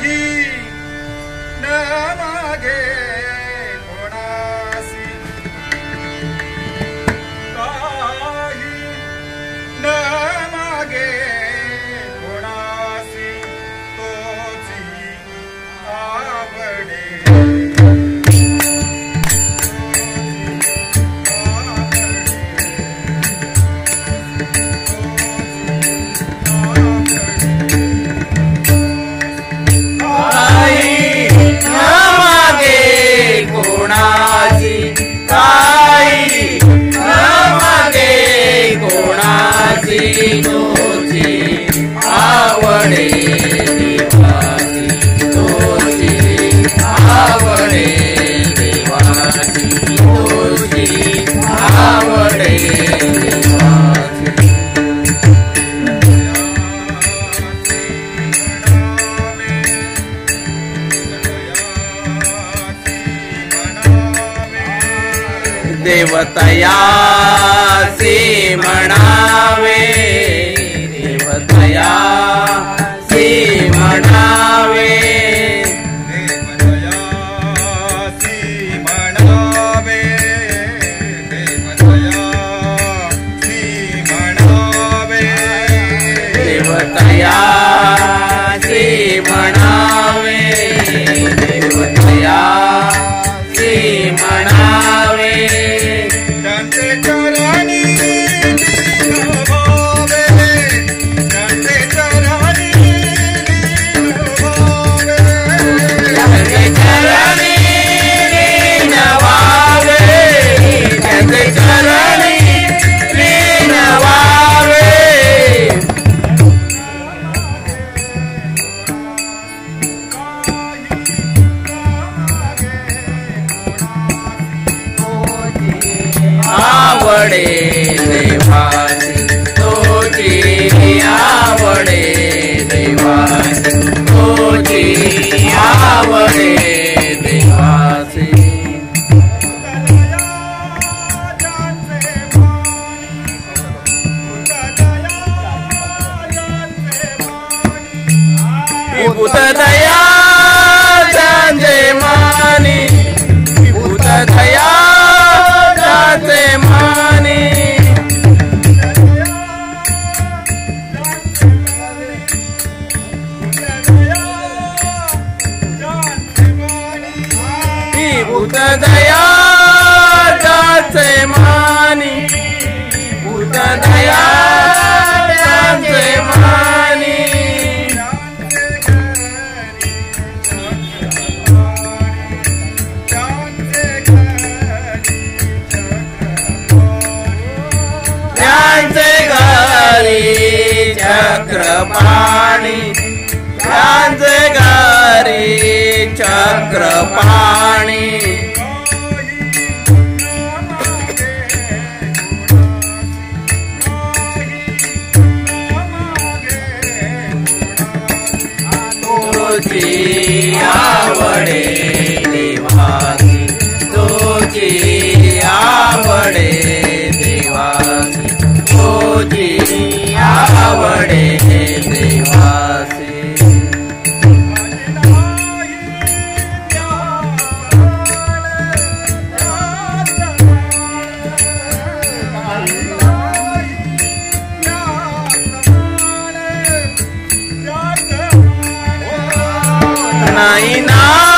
देवतयासी म्हणावे, देवतयासी म्हणावे, देवतयासी म्हणावे, देवतयासी म्हणावे, देवतयासी म्हणावे, देवतयासी म्हणावे, त्यांचे चरणी लीन व्हावे, त्यांचे चरणी लीन व्हावे, त्यांचे चरणी लीन व्हावे, त्यांचे चरणी लीन व्हावे, आवडे देवासी तोची, आवडे देवासी तोची, आवडे देवासी, भूत दया त्यांचे मानी, भूत दया त्यांचे मानी, भूत दया त्यांचे मानी, भूत दया त्यांचे मानी, त्यांचे घरी चक्रपाणी, त्यांचे घरी चक्रपाणी, तोची आवडे देवासी, तोची आवडे देवासी, तोची आवडे देवासी, नाही ना